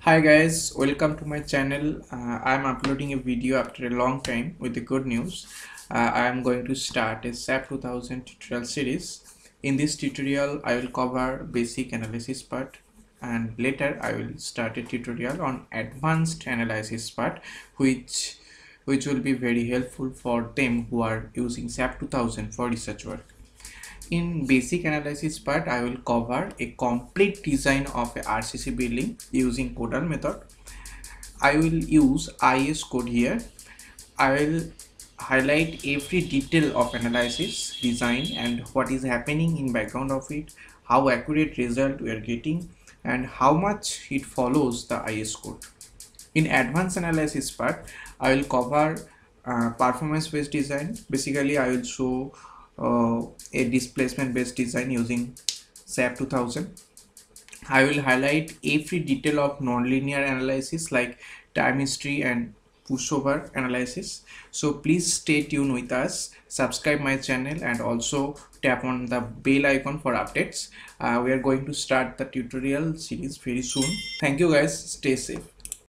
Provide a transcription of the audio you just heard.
Hi guys, welcome to my channel. I am uploading a video after a long time with the good news. I am going to start a SAP 2000 tutorial series. In this tutorial, I will cover basic analysis part, and later I will start a tutorial on advanced analysis part, which will be very helpful for them who are using SAP 2000 for research work. In basic analysis part, I will cover a complete design of a R.C.C building using codal method. I will use IS code here. I will highlight every detail of analysis, design, and what is happening in background of it, how accurate result we are getting, and how much it follows the IS code. In advanced analysis part, I will cover performance based design. Basically, I will show a displacement based design using SAP 2000. I will highlight every detail of nonlinear analysis like time history and pushover analysis. So please stay tuned with us, subscribe my channel, and also tap on the bell icon for updates. We are going to start the tutorial series very soon. Thank you guys, stay safe.